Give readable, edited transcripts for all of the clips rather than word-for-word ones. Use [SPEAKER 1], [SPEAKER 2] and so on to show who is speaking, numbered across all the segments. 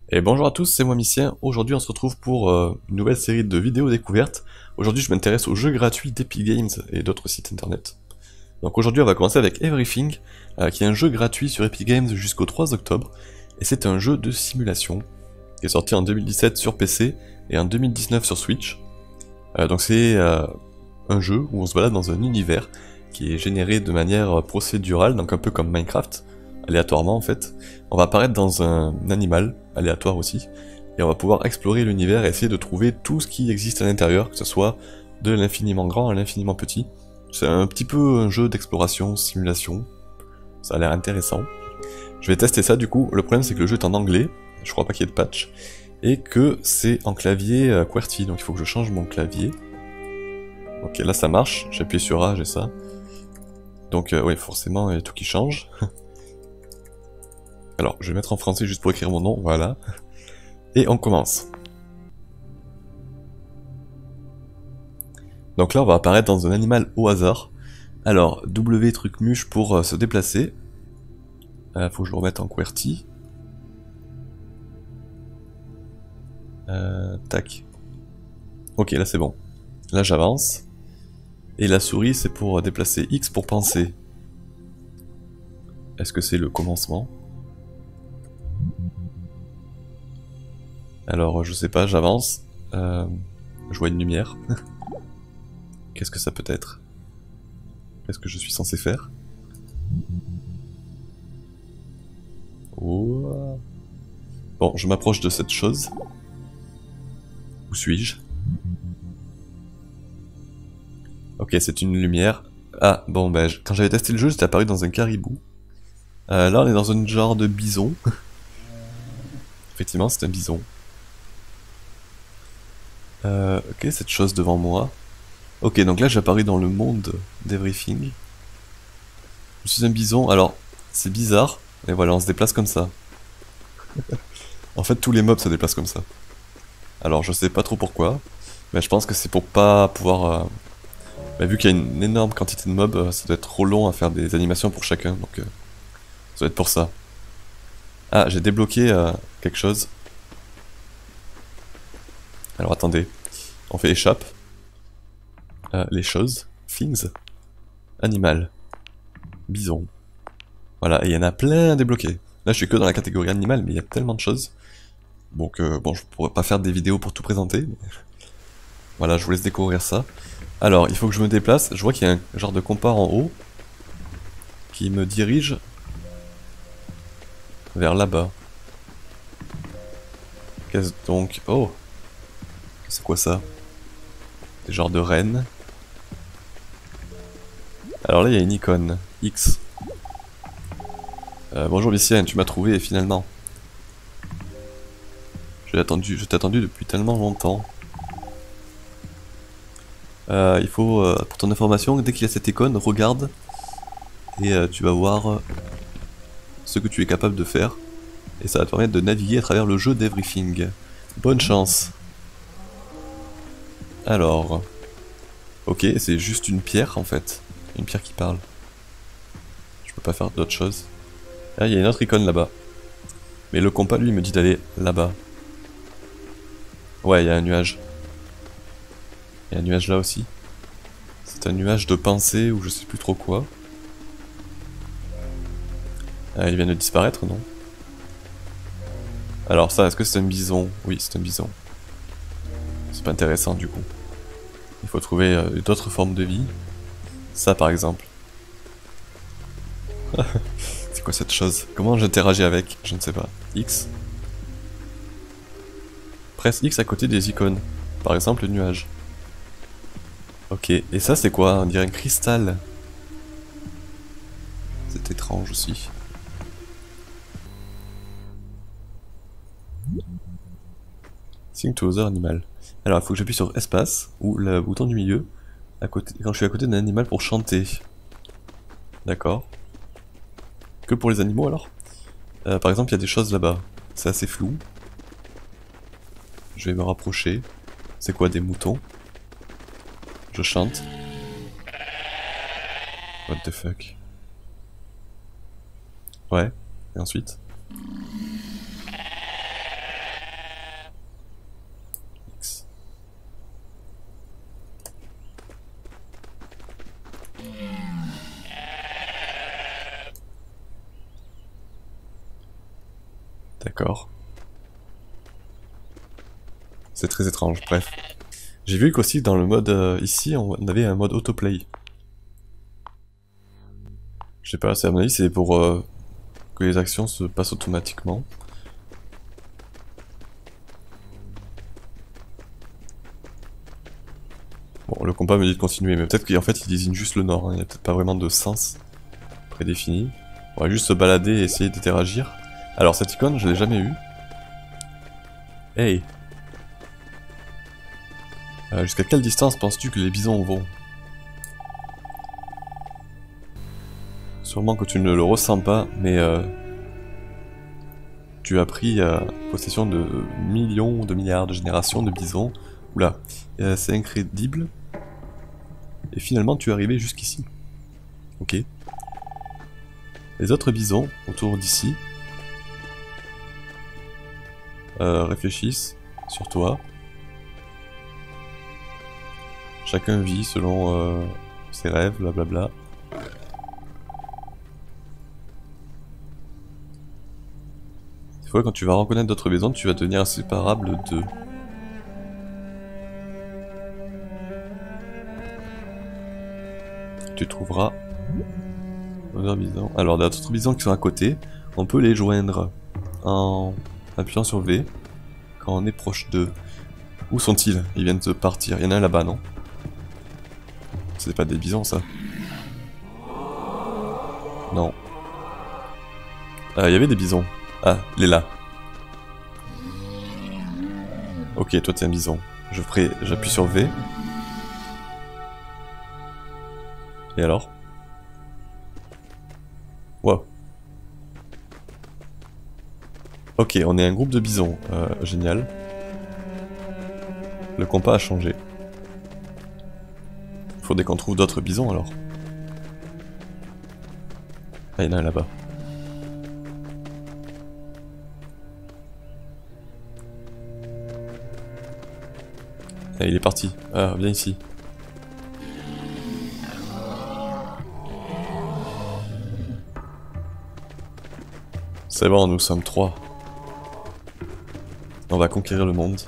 [SPEAKER 1] Et bonjour à tous, c'est moi Micien. Aujourd'hui on se retrouve pour une nouvelle série de vidéos découvertes. Aujourd'hui je m'intéresse aux jeux gratuits d'Epic Games et d'autres sites internet. Donc aujourd'hui on va commencer avec Everything, qui est un jeu gratuit sur Epic Games jusqu'au 3 octobre. Et c'est un jeu de simulation, qui est sorti en 2017 sur PC et en 2019 sur Switch. Donc c'est un jeu où on se balade dans un univers qui est généré de manière procédurale, donc un peu comme Minecraft, aléatoirement en fait. On va apparaître dans un animal, aléatoire aussi, et on va pouvoir explorer l'univers et essayer de trouver tout ce qui existe à l'intérieur, que ce soit de l'infiniment grand à l'infiniment petit. C'est un petit peu un jeu d'exploration, simulation, ça a l'air intéressant. Je vais tester ça du coup, le problème c'est que le jeu est en anglais, je crois pas qu'il y ait de patch, et que c'est en clavier QWERTY, donc il faut que je change mon clavier. Ok, là ça marche, j'appuie sur A, j'ai ça. Donc oui, forcément, il y a tout qui change. Alors, je vais mettre en français juste pour écrire mon nom, voilà. Et on commence. Donc là, on va apparaître dans un animal au hasard. Alors, W truc muche pour se déplacer. Faut que je le remette en QWERTY. Tac. Ok, là c'est bon. Là j'avance. Et la souris, c'est pour déplacer X pour penser. Est-ce que c'est le commencement? Alors, je sais pas, j'avance. Je vois une lumière. Qu'est-ce que ça peut être? Qu'est-ce que je suis censé faire? Oh. Bon, je m'approche de cette chose. Où suis-je? Ok, c'est une lumière. Ah, bon, bah, quand j'avais testé le jeu, j'étais apparu dans un caribou. Là, on est dans un genre de bison. Effectivement, c'est un bison. Ok, cette chose devant moi. Ok, donc là, j'ai apparu dans le monde d'Everything. Je suis un bison, alors, c'est bizarre. Et voilà, on se déplace comme ça. En fait, tous les mobs se déplacent comme ça. Alors, je sais pas trop pourquoi. Mais je pense que c'est pour pas pouvoir... Bah, vu qu'il y a une énorme quantité de mobs, ça doit être trop long à faire des animations pour chacun. Donc, ça doit être pour ça. Ah, j'ai débloqué quelque chose. Alors attendez, on fait échappe. Les choses, things, animal, bison. Voilà, et il y en a plein à débloquer. Là je suis que dans la catégorie animal, mais il y a tellement de choses. Donc bon, je pourrais pas faire des vidéos pour tout présenter. Mais... Voilà, je vous laisse découvrir ça. Alors, il faut que je me déplace. Je vois qu'il y a un genre de compas en haut qui me dirige vers là-bas. Qu'est-ce donc? Oh, c'est quoi ça? Des genres de rennes. Alors là, il y a une icône. X. Bonjour Lucien, tu m'as trouvé finalement. Je t'ai attendu depuis tellement longtemps. Il faut, pour ton information, dès qu'il y a cette icône, regarde et tu vas voir ce que tu es capable de faire. Et ça va te permettre de naviguer à travers le jeu d'Everything. Bonne chance. Alors, ok, c'est juste une pierre en fait. Une pierre qui parle. Je peux pas faire d'autre chose. Ah, il y a une autre icône là-bas. Mais le compas, lui, me dit d'aller là-bas. Ouais, il y a un nuage. Il y a un nuage là aussi. C'est un nuage de pensée ou je sais plus trop quoi. Ah, il vient de disparaître, non? Alors ça, est-ce que c'est un bison? Oui, c'est un bison. C'est pas intéressant du coup. Il faut trouver d'autres formes de vie. Ça par exemple. C'est quoi cette chose? Comment j'interagis avec? Je ne sais pas. X. Presse X à côté des icônes. Par exemple le nuage. Ok, et ça c'est quoi? On dirait un cristal. C'est étrange aussi. Sing to other animal. Alors il faut que j'appuie sur espace, ou le bouton du milieu, à côté, quand je suis à côté d'un animal pour chanter. D'accord. Que pour les animaux alors? Par exemple il y a des choses là-bas. C'est assez flou. Je vais me rapprocher. C'est quoi des moutons? Je chante. What the fuck? Ouais. Et ensuite? D'accord. C'est très étrange, bref. J'ai vu qu'aussi dans le mode ici, on avait un mode autoplay. Je sais pas, à mon avis c'est pour que les actions se passent automatiquement. Bon, le combat me dit de continuer, mais peut-être qu'en fait il désigne juste le nord, hein. Il n'y a peut-être pas vraiment de sens prédéfini. On va juste se balader et essayer d'interagir. Alors cette icône, je l'ai jamais eue. Hey! Jusqu'à quelle distance penses-tu que les bisons vont? Sûrement que tu ne le ressens pas, mais tu as pris possession de millions, de milliards de générations de bisons. Oula, c'est incroyable. Et finalement, tu es arrivé jusqu'ici. Ok. Les autres bisons autour d'ici réfléchissent sur toi. Chacun vit selon ses rêves, blablabla. Des fois, quand tu vas reconnaître d'autres bisons, tu vas devenir inséparable d'eux. Tu trouveras d'autres bisons. Alors, d'autres bisons qui sont à côté, on peut les joindre en appuyant sur V quand on est proche d'eux. Où sont-ils? Ils viennent de partir. Il y en a un là-bas, non? C'est pas des bisons, ça? Non. Il y avait des bisons. Ah, il est là. Ok, toi t'es un bison. J'appuie sur V. Et alors? Wow. Ok, on est un groupe de bisons. Génial. Le compas a changé. Faudrait qu'on trouve d'autres bisons alors. Ah, il y en a un là-bas. Ah, il est parti. Ah, viens ici. C'est bon, nous sommes 3. On va conquérir le monde.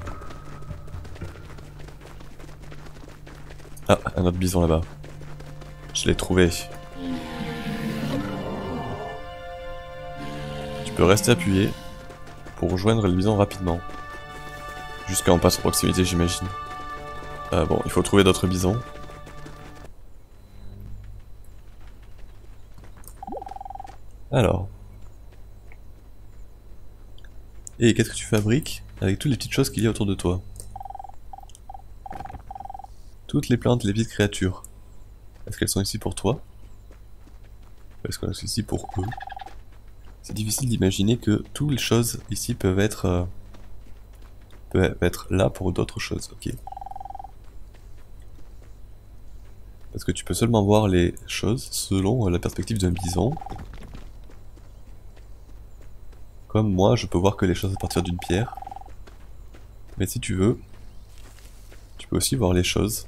[SPEAKER 1] Ah, un autre bison là-bas. Je l'ai trouvé. Tu peux rester appuyé pour rejoindre le bison rapidement. Jusqu'à on passe en proximité, j'imagine. Bon, il faut trouver d'autres bisons. Alors. Et qu'est-ce que tu fabriques avec toutes les petites choses qu'il y a autour de toi? Toutes les plantes, les petites créatures. Est-ce qu'elles sont ici pour toi? Est-ce qu'elles sont ici pour eux? C'est difficile d'imaginer que toutes les choses ici peuvent être là pour d'autres choses, ok. Parce que tu peux seulement voir les choses selon la perspective d'un bison. Comme moi, je peux voir que les choses à partir d'une pierre. Mais si tu veux, tu peux aussi voir les choses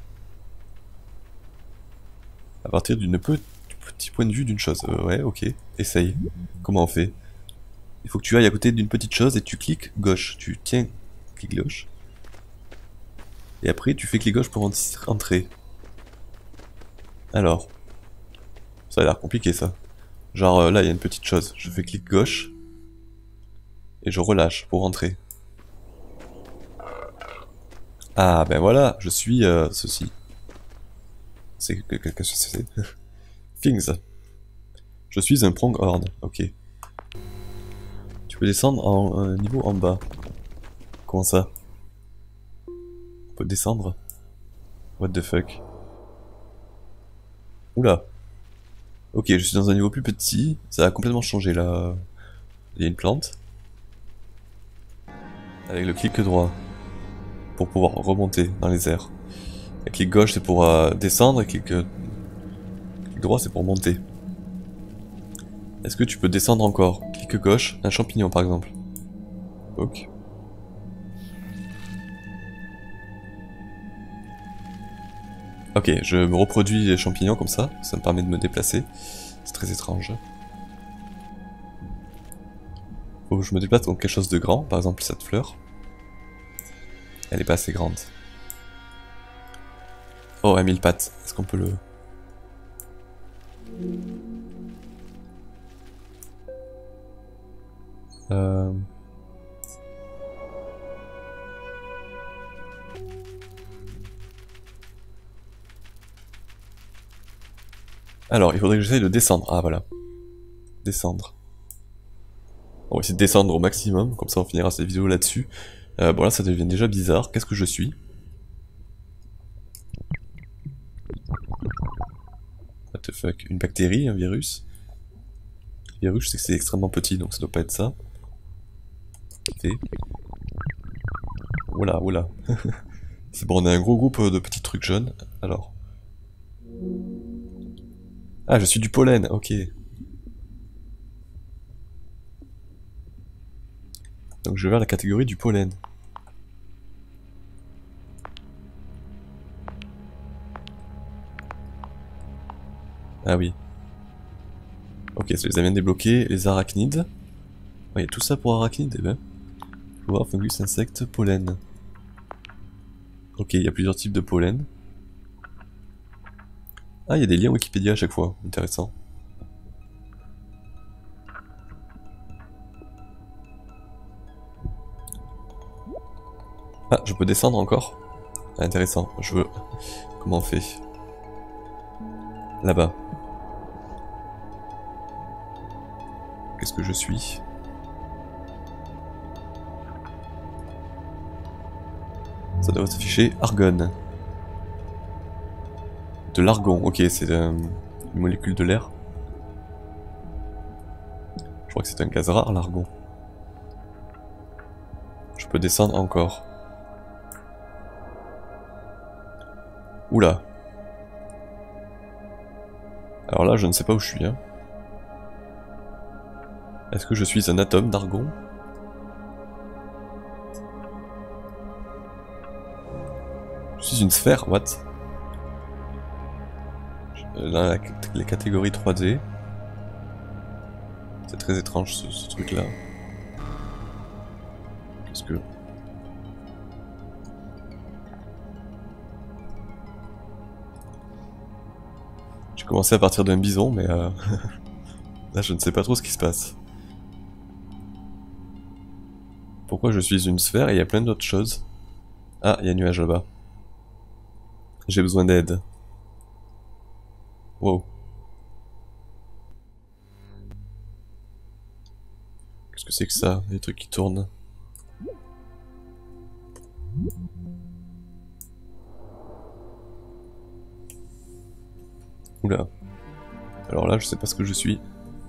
[SPEAKER 1] à partir du petit point de vue d'une chose. Ouais, ok, essaye. Comment on fait? Il faut que tu ailles à côté d'une petite chose et tu cliques gauche. Tu tiens clic gauche. Et après, tu fais clic gauche pour entrer. Alors, ça a l'air compliqué ça. Genre là, il y a une petite chose. Je fais clic gauche. Et je relâche pour rentrer. Ah ben voilà, je suis ceci. C'est qu'est-ce que c'est? Things. Je suis un pronghorn, ok. Tu peux descendre en un niveau en bas. Comment ça? On peut descendre? What the fuck? Oula. Ok, je suis dans un niveau plus petit. Ça a complètement changé là. Il y a une plante. Avec le clic droit. Pour pouvoir remonter dans les airs. Et clic gauche c'est pour descendre et clic droit c'est pour monter. Est-ce que tu peux descendre encore? Clic gauche, un champignon par exemple. Ok. Ok, je me reproduis les champignons comme ça me permet de me déplacer. C'est très étrange. Faut que je me déplace dans quelque chose de grand, par exemple cette fleur. Elle est pas assez grande. Oh, à 1000 pattes, est-ce qu'on peut le... Alors, il faudrait que j'essaye de descendre. Ah, voilà. Descendre. On va essayer de descendre au maximum, comme ça on finira cette vidéo là-dessus. Bon, là ça devient déjà bizarre. Qu'est-ce que je suis? What the fuck? Une bactérie? Un virus? Le virus, je sais que c'est extrêmement petit, donc ça doit pas être ça. Oula, oula. C'est bon, on a un gros groupe de petits trucs jaunes. Alors. Ah, je suis du pollen, ok. Donc je vais vers la catégorie du pollen. Ah oui. Ok, ça les a bien débloqués. Les arachnides. Ouais, tout ça pour arachnides, eh ben. Flore, fungus, insectes, pollen. Ok, il y a plusieurs types de pollen. Ah, il y a des liens Wikipédia à chaque fois. Intéressant. Ah, je peux descendre encore? Ah, intéressant. Je veux... Comment on fait? Là-bas. Qu'est-ce que je suis? Ça doit s'afficher argon. De l'argon, ok, c'est une molécule de l'air. Je crois que c'est un gaz rare, l'argon. Je peux descendre encore. Oula. Alors là, je ne sais pas où je suis. Hein. Est-ce que je suis un atome d'argon? Je suis une sphère, what? Là, les catégories 3D. C'est très étrange ce truc-là. Qu'est-ce que... J'ai commencé à partir d'un bison, mais là je ne sais pas trop ce qui se passe. Pourquoi je suis une sphère et il y a plein d'autres choses? Ah, il y a un nuage là-bas. J'ai besoin d'aide. Wow. Qu'est-ce que c'est que ça? Des trucs qui tournent. Oula. Alors là, je sais pas ce que je suis.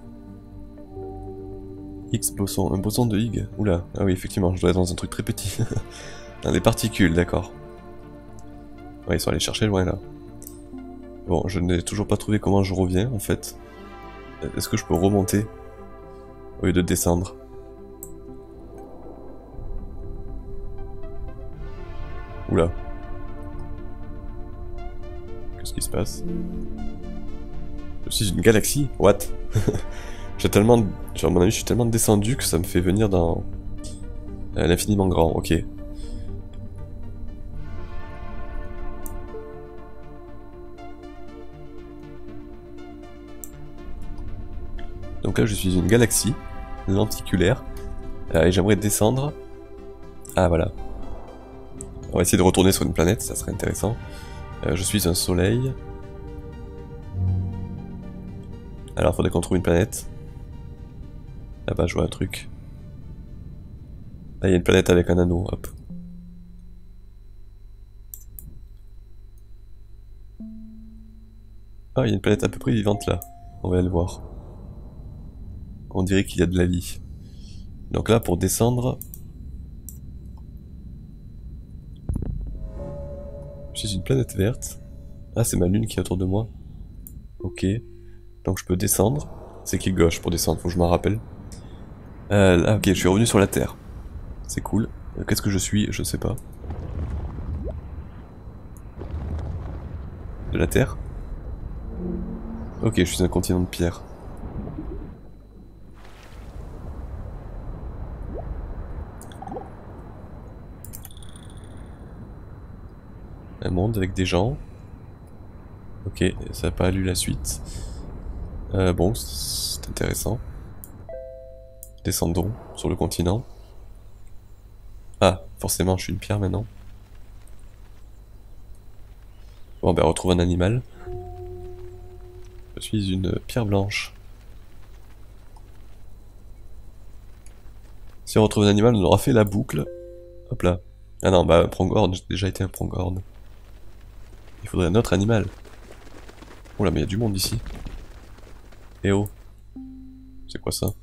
[SPEAKER 1] X boson, un boson de Higgs. Oula. Ah oui, effectivement, je dois être dans un truc très petit. Dans des particules, d'accord. Ouais, ils sont allés chercher loin là. Bon, je n'ai toujours pas trouvé comment je reviens en fait. Est-ce que je peux remonter au lieu de descendre? Oula. Qu'est-ce qui se passe? Je suis une galaxie? What? J'ai tellement... Genre, à mon avis, je suis tellement descendu que ça me fait venir dans... l'infiniment grand, ok. Donc là, je suis une galaxie lenticulaire. Et j'aimerais descendre... Ah, voilà. On va essayer de retourner sur une planète, ça serait intéressant. Je suis un soleil. Alors, faudrait qu'on trouve une planète. Là-bas, je vois un truc. Là, il y a une planète avec un anneau, hop. Ah, il y a une planète à peu près vivante là. On va aller voir. On dirait qu'il y a de la vie. Donc là, pour descendre... Je suis une planète verte. Ah, c'est ma lune qui est autour de moi. Ok. Donc je peux descendre. C'est clic gauche pour descendre, faut que je m'en rappelle. Là, ok, je suis revenu sur la Terre. C'est cool. Qu'est-ce que je suis? Je sais pas. de la Terre. Ok, je suis un continent de pierre. Un monde avec des gens. Ok, ça n'a pas lu la suite. Bon, c'est intéressant. Descendons sur le continent. Ah, forcément, je suis une pierre maintenant. Bon, ben on retrouve un animal. Je suis une pierre blanche. Si on retrouve un animal, on aura fait la boucle. Hop là. Ah non, bah un prongorn, j'ai déjà été un prongorn. Il faudrait un autre animal. Oh là, mais il y a du monde ici. Eh oh. C'est quoi ça?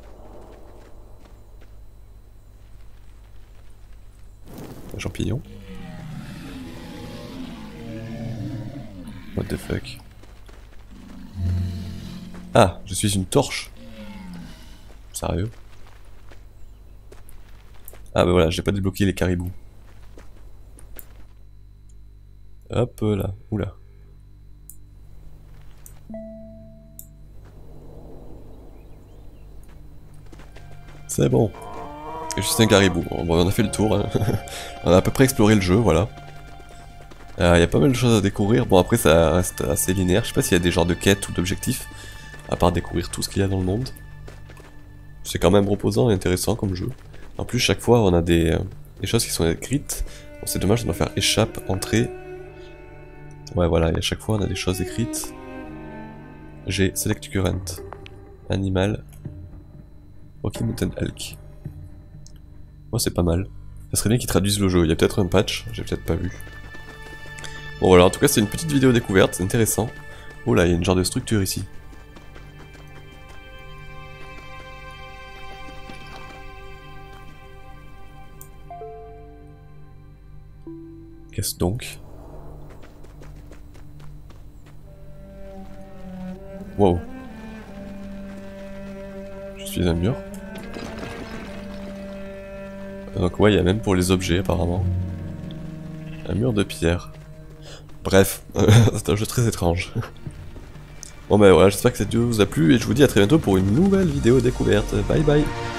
[SPEAKER 1] Un champignon? What the fuck? Ah, je suis une torche. Sérieux? Ah bah voilà, j'ai pas débloqué les caribous. Hop là, oula. C'est bon. Je suis un caribou. Bon, on a fait le tour. Hein. On a à peu près exploré le jeu, voilà. Il y a pas mal de choses à découvrir. Bon, après, ça reste assez linéaire. Je sais pas s'il y a des genres de quêtes ou d'objectifs, à part découvrir tout ce qu'il y a dans le monde. C'est quand même reposant et intéressant comme jeu. En plus, chaque fois, on a des choses qui sont écrites. Bon, c'est dommage, on doit faire échappe, entrée. Ouais, voilà, et à chaque fois, on a des choses écrites. J'ai Select Current. Animal. Rocky Mountain Elk. Oh, c'est pas mal. Ça serait bien qu'ils traduisent le jeu. Il y a peut-être un patch, j'ai peut-être pas vu. Bon, voilà, en tout cas, c'est une petite vidéo découverte, c'est intéressant. Oh là, il y a une genre de structure ici. Qu'est-ce donc? Wow. Je suis un mur. Donc ouais, il y a même pour les objets apparemment. Un mur de pierre. Bref, c'est un jeu très étrange. Bon ben voilà, j'espère que cette vidéo vous a plu et je vous dis à très bientôt pour une nouvelle vidéo découverte. Bye bye.